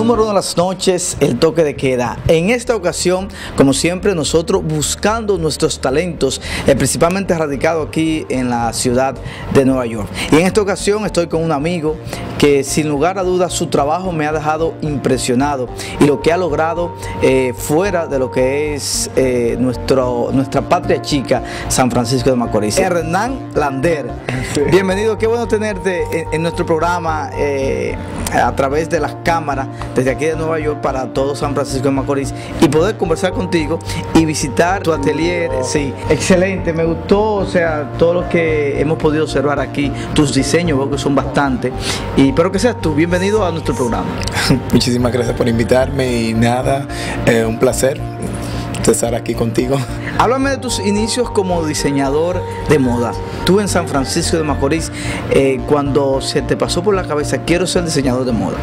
Número 1 de las noches, el toque de queda. En esta ocasión, como siempre, nosotros buscando nuestros talentos, principalmente radicado aquí en la ciudad de Nueva York. Y en esta ocasión estoy con un amigo que sin lugar a dudas su trabajo me ha dejado impresionado y lo que ha logrado fuera de lo que es nuestra patria chica, San Francisco de Macorís. Hernán Lander, bienvenido, qué bueno tenerte en nuestro programa a través de las cámaras desde aquí de Nueva York para todo San Francisco de Macorís y poder conversar contigo y visitar tu atelier. Sí, excelente, me gustó, o sea, todo lo que hemos podido observar aquí, tus diseños, veo que son bastantes, y espero que seas tú. Bienvenido a nuestro programa. Muchísimas gracias por invitarme y nada, un placer estar aquí contigo. Háblame de tus inicios como diseñador de moda. Tú en San Francisco de Macorís, cuando se te pasó por la cabeza, quiero ser diseñador de moda.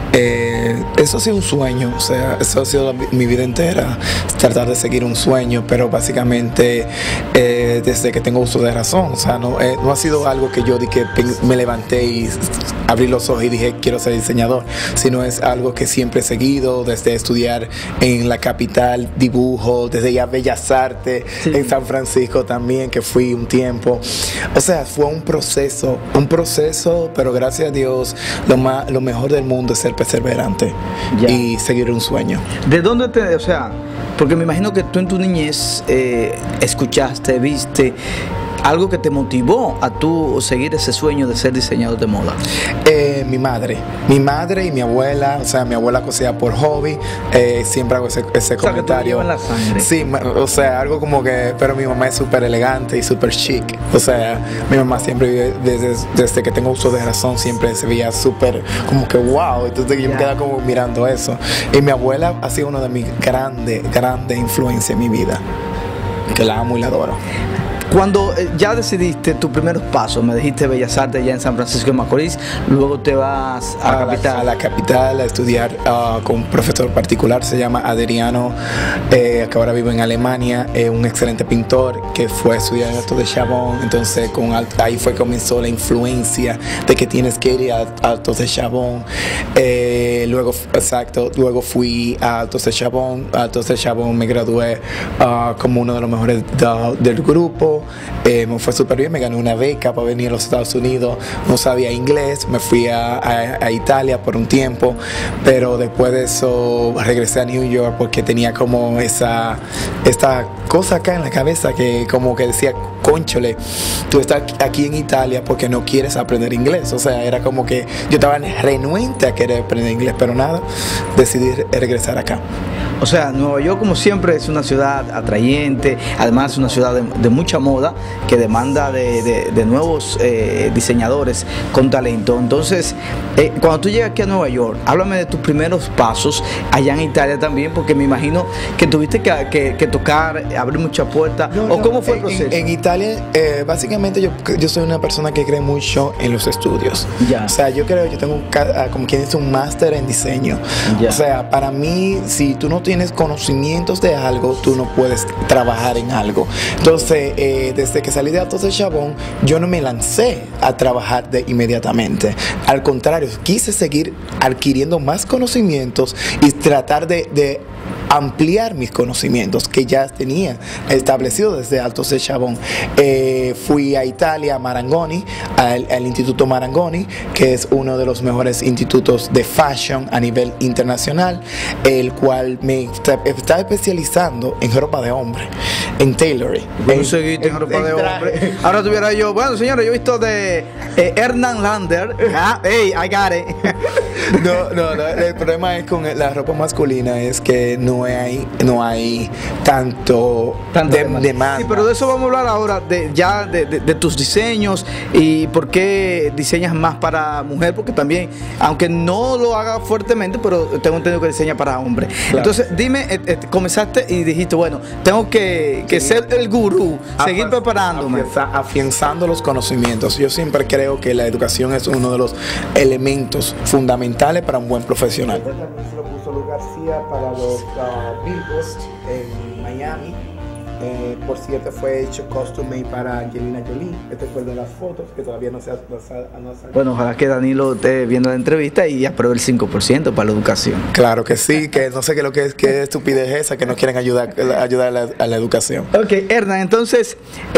Eso ha sido un sueño, o sea, eso ha sido mi vida entera, tratar de seguir un sueño, pero básicamente desde que tengo uso de razón, o sea, no ha sido algo que yo me levanté y abrí los ojos y dije quiero ser diseñador, sino es algo que siempre he seguido, desde estudiar en la capital dibujo, desde ya Bellas Artes, sí, en San Francisco también, que fui un tiempo, o sea, fue un proceso, pero gracias a Dios lo mejor del mundo es ser perseverante y seguir un sueño. ¿De dónde o sea, porque me imagino que tú en tu niñez escuchaste, viste algo que te motivó a tú seguir ese sueño de ser diseñador de moda? Mi madre y mi abuela, o sea, mi abuela cosía por hobby, siempre hago ese comentario. Que tú en la sangre. Sí, o sea, algo como que, pero mi mamá es súper elegante y súper chic, o sea, mi mamá siempre, desde que tengo uso de razón, siempre se veía súper, como que wow, entonces yo me quedaba como mirando eso, y mi abuela ha sido una de mis grandes influencias en mi vida, que la amo y la adoro. Cuando ya decidiste tus primeros pasos, me dijiste Bellas Artes ya en San Francisco de Macorís, luego te vas a la capital a estudiar con un profesor particular, se llama Adriano, que ahora vive en Alemania, un excelente pintor que fue a estudiar en Alto de Chabón. Entonces ahí fue que comenzó la influencia de que tienes que ir a Alto de Chabón. Luego fui a Alto de Chabón, me gradué como uno de los mejores del grupo. Me fue súper bien, me gané una beca para venir a los Estados Unidos, no sabía inglés, me fui a Italia por un tiempo, pero después de eso regresé a New York porque tenía como esta cosa acá en la cabeza que como que decía, cónchole, tú estás aquí en Italia porque no quieres aprender inglés, o sea, era como que yo estaba renuente a querer aprender inglés, pero nada, decidí regresar acá. O sea, Nueva York, como siempre, es una ciudad atrayente, además es una ciudad de mucha moda que demanda de nuevos diseñadores con talento. Entonces, cuando tú llegas aquí a Nueva York, háblame de tus primeros pasos allá en Italia también, porque me imagino que tuviste que tocar, abrir muchas puertas. ¿Cómo fue el proceso? En Italia, básicamente yo soy una persona que cree mucho en los estudios. Ya. O sea, yo tengo como quien dice un máster en diseño. Ya. O sea, para mí, si tú no tienes conocimientos de algo, tú no puedes trabajar en algo. Entonces, desde que salí de Alto de Chabón, yo no me lancé a trabajar inmediatamente. Al contrario, quise seguir adquiriendo más conocimientos y tratar de ampliar mis conocimientos que ya tenía establecido desde Alto de Chabón. Fui a Italia, a Marangoni, al Instituto Marangoni, que es uno de los mejores institutos de fashion a nivel internacional, el cual me está especializando en ropa de hombre, en tailoring. En ropa de hombre. Ahora tuviera yo, bueno señores, yo he visto de Hernán Lander. Hey, I got it. No, el problema es con la ropa masculina es que no hay tanto demanda. Sí, pero de eso vamos a hablar ahora, de tus diseños y por qué diseñas más para mujer, porque también, aunque no lo haga fuertemente, pero tengo entendido que diseña para hombre. Claro. Entonces, dime, comenzaste y dijiste, bueno, tengo que ser el gurú, seguir preparándome. Afianzando los conocimientos. Yo siempre creo que la educación es uno de los elementos fundamentales para un buen profesional. Lo puso Luis García para los Billboard en Miami. por cierto, fue hecho custom made para Angelina Jolie. Este fue el de las fotos, que todavía no se ha. Bueno, ojalá que Danilo esté viendo la entrevista y apruebe el 5% para la educación. Claro que sí, que no sé qué lo que es, qué estupidez es esa, que no quieren ayudar a la educación. Ok, Hernán, entonces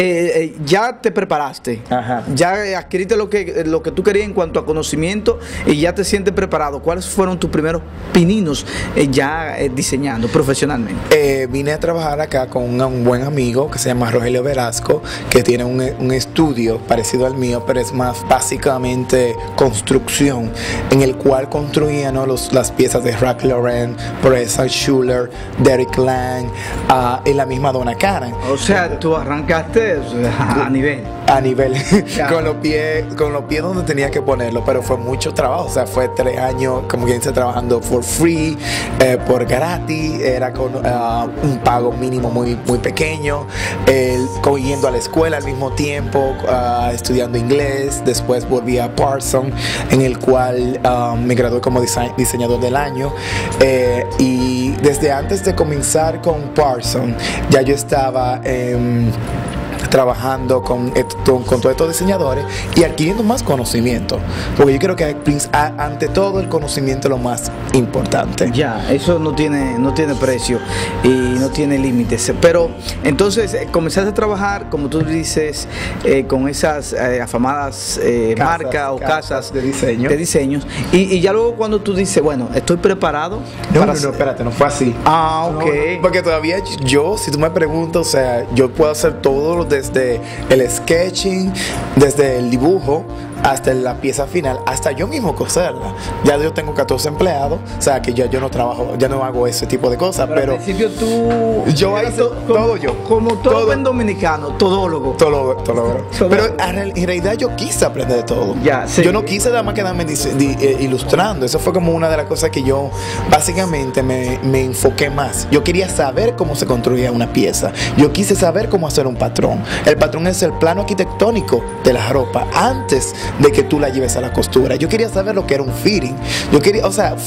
ya te preparaste. Ajá. Ya adquiriste lo que tú querías en cuanto a conocimiento y ya te sientes preparado. ¿Cuáles fueron tus primeros pininos ya diseñando profesionalmente? Vine a trabajar acá con un buen amigo que se llama Rogelio Velasco, que tiene un estudio parecido al mío, pero es más básicamente construcción, en el cual construían, ¿no?, las piezas de Ralph Lauren, Presa Schuller, Derek Lang, y la misma Donna Karan. O sea, tú arrancaste a nivel. A nivel, con los pies donde tenía que ponerlo, pero fue mucho trabajo. O sea, fue 3 años, como quien dice, trabajando for free, por gratis, era con un pago mínimo muy pequeño, yendo a la escuela al mismo tiempo, estudiando inglés. Después volví a Parsons, en el cual me gradué como diseñador del año, y desde antes de comenzar con Parsons ya yo estaba trabajando con todos estos diseñadores y adquiriendo más conocimiento, porque yo creo que ante todo el conocimiento es lo más importante. Ya, eso no tiene precio y no tiene límites. Pero entonces comenzaste a trabajar, como tú dices, con esas afamadas marcas o casas de diseños, y ya luego cuando tú dices, bueno, estoy preparado. No, espérate, no fue así. Ok. No, porque todavía yo, si tú me preguntas, o sea, yo puedo hacer todo desde el sketching, desde el dibujo hasta la pieza final, hasta yo mismo coserla. Ya yo tengo 14 empleados, o sea que yo no trabajo, ya no hago ese tipo de cosas, pero al principio tú yo hago todo yo. Como todo buen dominicano, todólogo. Pero en realidad yo quise aprender de todo. Ya, sí. Yo no quise nada más quedarme ilustrando. Eso fue como una de las cosas que yo básicamente me enfoqué más. Yo quería saber cómo se construía una pieza. Yo quise saber cómo hacer un patrón. El patrón es el plano arquitectónico de la ropa antes de que tú la lleves a la costura. Yo quería saber lo que era un fitting. Yo quería, o sea,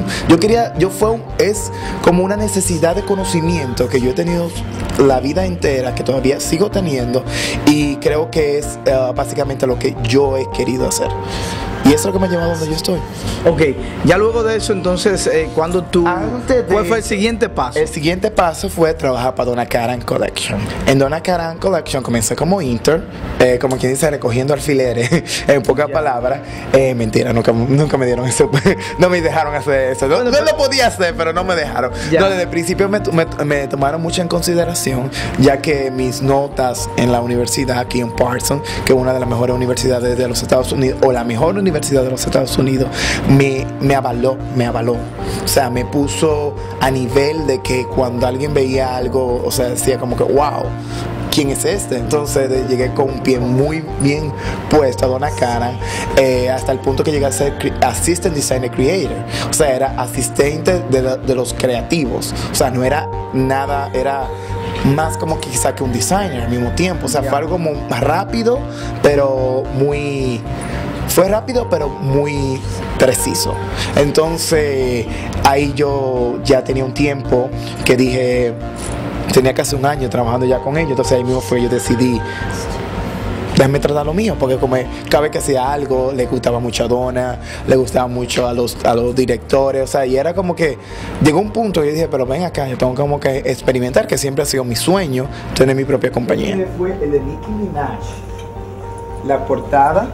es como una necesidad de conocimiento que yo he tenido la vida entera, que todavía sigo teniendo, y creo que es básicamente lo que yo he querido hacer. Y eso es lo que me ha llevado a donde yo estoy. Ok, ya luego de eso, entonces, ¿cuál fue el siguiente paso? El siguiente paso fue trabajar para Donna Karan Collection. En Donna Karan Collection comencé como intern, como quien dice, recogiendo alfileres, en pocas palabras. Mentira, nunca me dieron eso. No me dejaron hacer eso. No lo podía hacer, pero no me dejaron. No, desde el principio me tomaron mucho en consideración, ya que mis notas en la universidad aquí en Parsons, que es una de las mejores universidades de los Estados Unidos, o la mejor universidad de los Estados Unidos, me avaló. O sea, me puso a nivel de que cuando alguien veía algo, o sea, decía como que wow, ¿quién es este? Entonces llegué con un pie muy bien puesto a Donna Karan, hasta el punto que llegué a ser Assistant Designer Creator. O sea, era asistente de los creativos. O sea, no era nada, era más como que quizá que un designer al mismo tiempo. O sea, fue algo como rápido, pero muy... Fue rápido, pero muy preciso. Entonces, ahí yo ya tenía un tiempo que dije, tenía casi un año trabajando ya con ellos. Entonces, ahí mismo yo decidí, déjame tratar lo mío, porque como cada vez que hacía algo, le gustaba mucho a Donna, le gustaba mucho a los directores, o sea, y era como que llegó un punto y yo dije, pero ven acá, yo tengo como que experimentar, que siempre ha sido mi sueño, tener mi propia compañía. Fue el de Nicki Minaj, la portada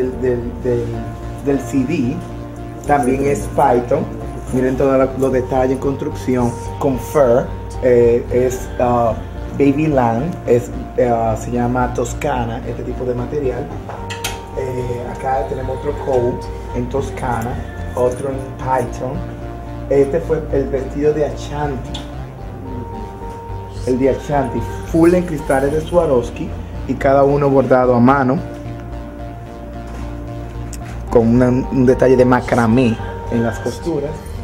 del CD, también es Python. Miren todos los detalles en construcción, con fur, es Baby Land, se llama Toscana, este tipo de material. Acá tenemos otro coat en Toscana, otro en Python. Este fue el vestido de Ashanti, full en cristales de Swarovski y cada uno bordado a mano, con un detalle de macramé en las costuras.